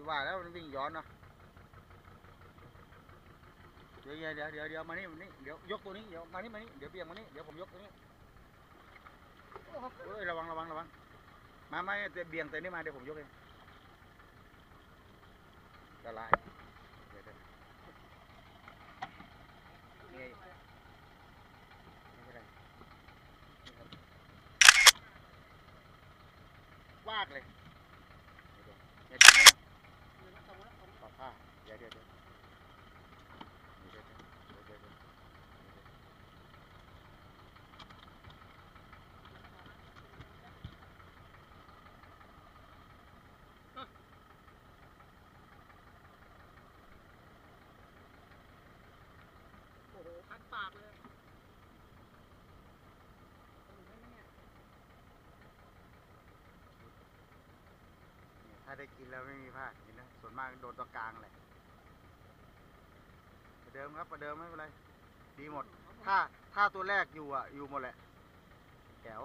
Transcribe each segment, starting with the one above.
ว่าแล้วมันวิ่งย้อนเนาะเดี๋ยวมานี่เดี๋ยวยกตัวนี้เดี๋ยวมานี่เดี๋ยวเบี่ยงมานี่เดี๋ยวผมยกตัวนี้เฮ้ยระวังมาเบี่ยงตัวนี้มาเดี๋ยวผมยกเองละลายนี่ไม่ได้วากเลยเดี๋ยวปรับผ้าเดี๋ยวโอ้โหคันปากเลยถ้าได้กินแล้วไม่มีพลาดกินนะส่วนมากโดนตัวกลางเลยประเดิมครับประเดิมไม่เป็นไรดีหมดถ้าตัวแรกอยู่อยู่หมดแหละแก้ว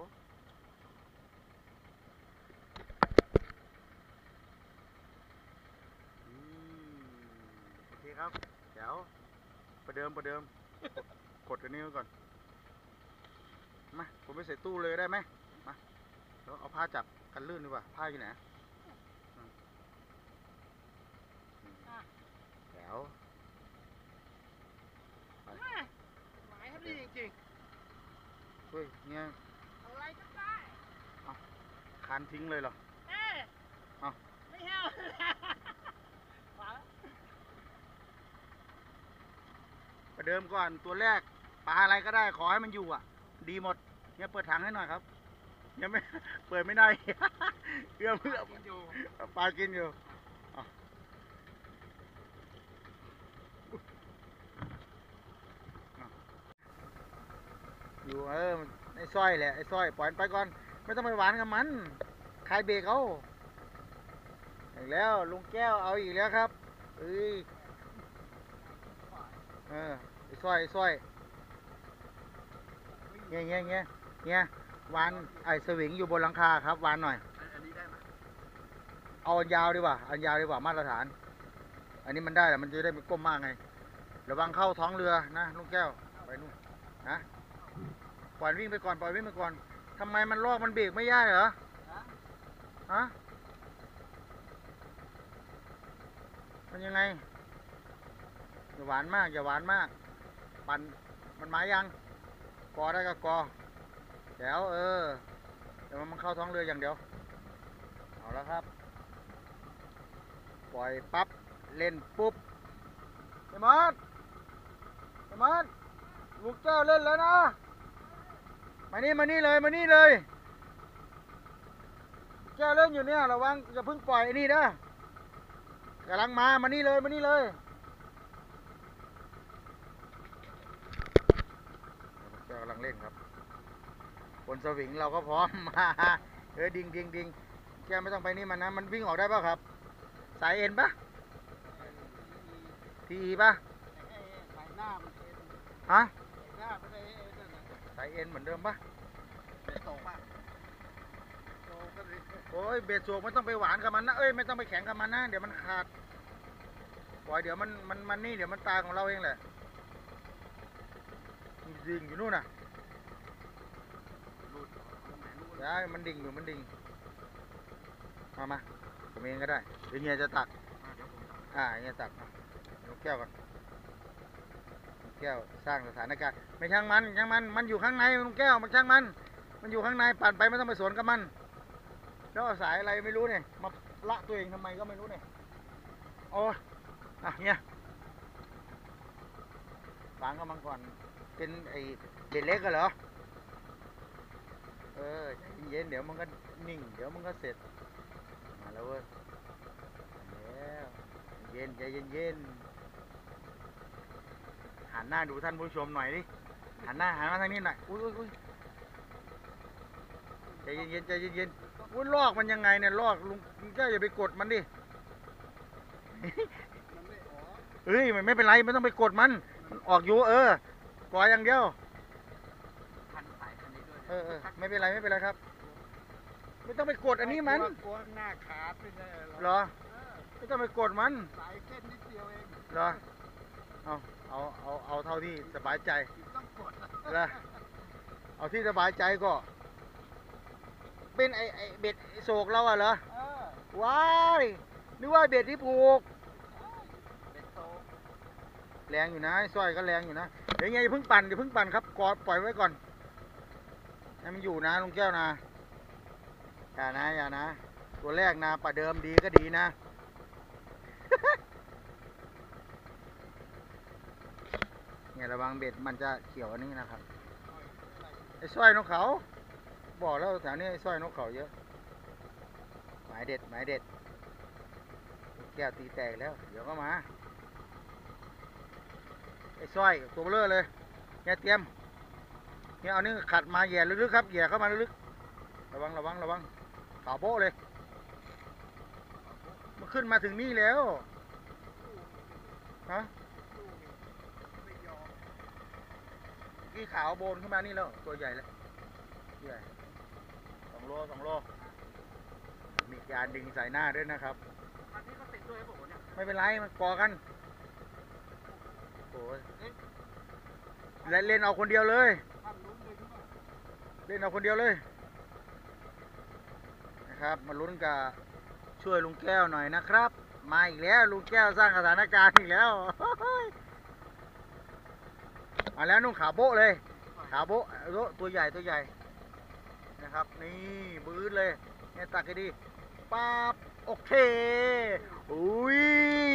โอเคครับแก้วประเดิมกดอันนี้ไว้ก่อนมาผมไปใส่ตู้เลยได้ไหมมาแล้วเอาผ้าจับกันลื่นดีกว่าผ้าอยู่ไหนแก้วหมายครับดีจริงๆเฮ้ยเนี่ยอะไรก็ได้คานทิ้งเลยเหรอไม่แห้วประเดิมก่อนตัวแรกปลาอะไรก็ได้ขอให้มันอยู่ดีหมดเนี่ยเปิดถังให้หน่อยครับยังไม่เปิดไม่ได้เอื้อมปลากินอยู่อยู่ไอ้สร้อยแหละไอ้สร้อยปล่อยไปก่อนไม่ต้องไปหวานกับมันคลายเบรกเอาอีกแล้วลุงแก้วเอาอีกแล้วครับไอ้สร้อยเนี่ยวานไอ้สวิงอยู่บนหลังคาครับวานหน่อยอันนี้ได้ไหมเอาอันยาวดีกว่ามาตรฐานอันนี้มันได้แต่มันจะได้ไม่ก้มมากไงระวังเข้าท้องเรือนะลุงแก้วไปนู่นนะปล่อยวิ่งไปก่อนทำไมมันลอกมันเบรกไม่ได้เหรอฮะมันยังไงอย่าหวานมากปั่นมันหมายยังกอได้ก็กอแถวเดี๋ยวมันเข้าท้องเรืออย่างเดียวเอาแล้วครับปล่อยปั๊บเล่นปุ๊บไอ้มัดลูกแก้วเล่นแล้วนะมานี่เลยแก้วเล่นอยู่เนี่ยระวังอย่าเพิ่งปล่อยไอ้นี่นะกำลังมานี่เลยแก้วกำลังเล่นครับบนสวิงเราก็พร้อมมาดิ่งแก้วไม่ต้องไปนี่มันนะมันวิ่งออกได้ป่ะครับสายเอ็นป่ะทีป่ะฮะสายเอ็นเหมือนเดิมป่ะโอ้ยเบ็ดโศกไม่ต้องไปหวานกับมันนะไม่ต้องไปแข็งกับมันนะเดี๋ยวมันขาดปล่อยเดี๋ยวมันนี่เดี๋ยวมันตาของเราเองแหละดิ่งอยู่นู่นน่ะมันดิ่งอยู่มาผมเองก็ได้เดี๋ยวเฮียจะตักเฮียตักลูกแก้วก่อนลูกแก้วสร้างสถานการณ์ไม่ช่างมันอยู่ข้างในลูกแก้วมันช่างมันอยู่ข้างในปั่นไปไม่ต้องไปสวนกับมันแล้วสายอะไรไม่รู้เนี่ยมาละตัวเองทำไมก็ไม่รู้เนี่ยโอ้เนี่ยฟังกับมันก่อนเป็นไอเด็ดเล็กกันเหรอเย็นเดี๋ยวมันก็นิ่งเดี๋ยวมันก็เสร็จมาแล้วเว้ยแล้วใจเย็นหันหน้าดูท่านผู้ชมหน่อยดิหันมาทางนี้หน่อยอุ้ยใจเย็นอุ้ยลอกมันยังไงเนี่ยลอกลุงแก้วอย่าไปกดมันดิมันไม่เป็นไรไม่ต้องไปกดมันออกอยู่ปล่อยอย่างเดียวไม่เป็นไรครับไม่ต้องไปกดอันนี้มันกลัวหน้าขาดเหรอไม่ต้องไปกดมันสายเส้นนิดเดียวเองเหรอเอาเท่าที่สบายใจต้องกดเหรอเอาที่สบายใจก็ เป็นไอเบ็ดโศกเราอะเหรอ ว้ายนึกว่าเบ็ดที่ผูกเป็นโตแรงอยู่นะไอ้สร้อยก็แรงอยู่นะเดี๋ยวไงอย่าเพิ่งปั่นครับกอดปล่อยไว้ก่อนให้มันอยู่นะลุงแก้วนะอย่านะตัวแรกนะปลาเดิมดีก็ดีนะ เนี่ยระวังเบ็ดมันจะเขียวอันนี้นะครับไอ้สร้อยนกเขาบอกแล้วแถวนี้ไอ้สร้อยนกเขาเยอะหมายเด็ดแก้วตีแตกแล้วเดี๋ยวก็มาไอ้สร้อยตัวเบลอเลยเนี่ยเตรียมเนี่ยเอานี่ขัดมาแย่ลึกๆครับแย่เข้ามาลึกๆระวังขาวโบ๊ะเลยมันขึ้นมาถึงนี่แล้วฮะกี่ขาวโบนขึ้นมานี่แล้วตัวใหญ่แล้วใหญ่2 โลมีการดึงใส่หน้าด้วยนะครับอันนี้ก็ติดด้วยให้ผมเนี่ยไม่เป็นไรมันกอกันโอ้ยเล่นเอาคนเดียวเลยท่านลุ้นเลยขึ้นมาเล่นเอาคนเดียวเลยนะครับมาลุ้นกับช่วยลุงแก้วหน่อยนะครับมาอีกแล้วลุงแก้วสร้างสถานการณ์อีกแล้ว มาแล้วนุ่งขาโบ๊ะเลยขาโบ๊ะตัวใหญ่นะครับนี่บื้อเลยเนี่ยตักให้ดีป๊าบโอเคอุ้ย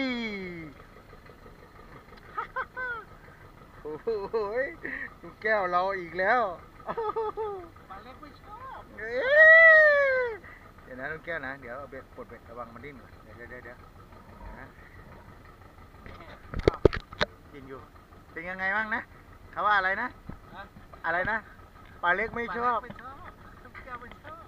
โอ้ยลุงแก้วเราอีกแล้วปลาเล็กไม่ชอบเอ้ยเดี๋ยวนะลุงแก้วนะเดี๋ยวเอาเบ็ดปลดเบ็ดระวังมันดิ้นก่อนเดี๋ยวนะกินอยู่เป็นยังไงบ้างนะเขาว่าอะไรนะอะไรนะปลาเล็กไม่ชอบไม่ชอบแก้วไม่ชอบ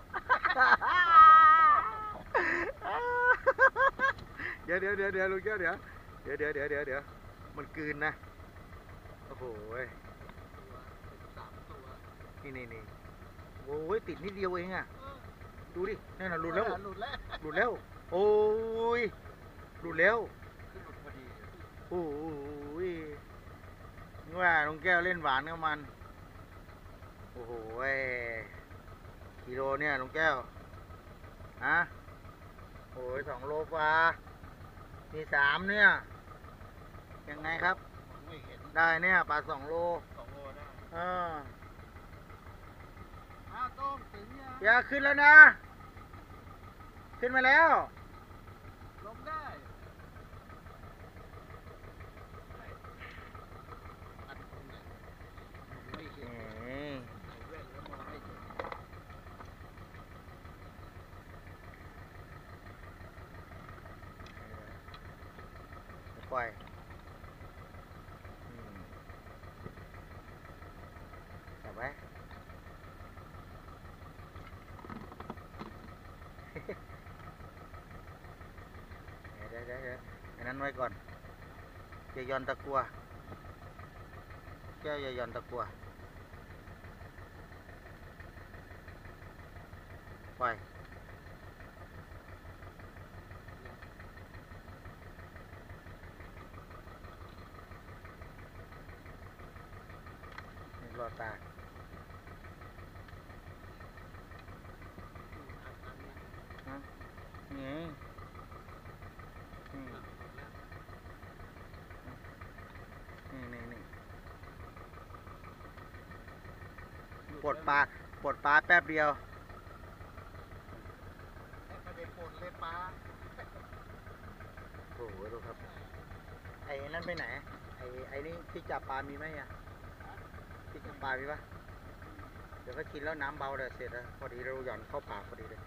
เดี๋ยวลุงแก้วเดี๋ยวมันกลืนนะโอ้โห 3 ตัวนี่โอ้ยติดนิดเดียวเองอ่ะดูดินี่น่ะหลุดแล้วหลุดแล้วโอ้ยหลุดแล้วคือหลุดพอดีโอ้ยนี่ว่าลุงแก้วเล่นหวานกับมันโอ้โหกิโลเนี่ยลุงแก้วฮะโอ้ย2 โลกว่ามี3เนี่ยยังไงครับไม่เห็นได้เนี่ยปลา2 โล 2 โลได้ ต้มถึงยังอย่าขึ้นแล้วนะ ขึ้นมาแล้วลงได้อันตรงไหนไม่เห็นใส่แว่นแล้วมองไม่เห็นปล่อยจับไว้ เดี๋ยวอันนั้นไว้ก่อนอย่าย่อนตะกัวแก้วอย่าย่อนตะกัวปล่อยนี่รอตานี่ปลดปลาแป๊บเดียวไม่ได้ปนเลยปลาโอ้โหดูครับ ไอ้นั่นไปไหน ไอ้นี่ที่จับปลามีไหมอ่ะที่จับปลามีปะเดี๋ยวก็กินแล้วน้ำเบาเดี๋ยวเสร็จแล้วพอดีเราหย่อนเข้าปากพอดีเลย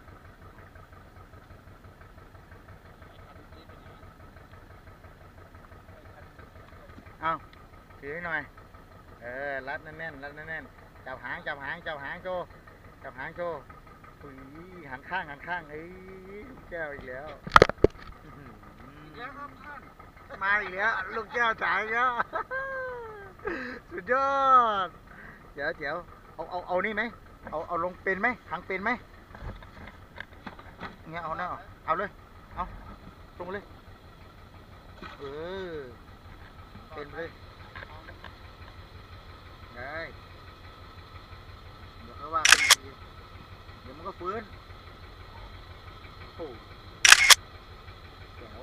เอาถือให้หน่อย รัดแน่นจับหางโชว์จับหางโชว์อุ้ยหางข้างเอ้ยลูกแก้วอีกแล้วอีกแล้วครับท่านมาอีกแล้วลูกแก้วจ่ายอีกแล้ว สุดยอดเดี๋ยวเอานี่ไหมเอาลงเป็นไหมหางเป็นไหมเงี้ยเอาเลยเอาตรงเลย เออ เป็นเลยได้เดี๋ยวเขาว่ากันอีกทีเดี๋ยวมันก็ฟื้นโอ้แจ๋ว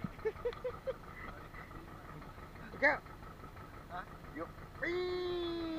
แก้วฮะยกปี๊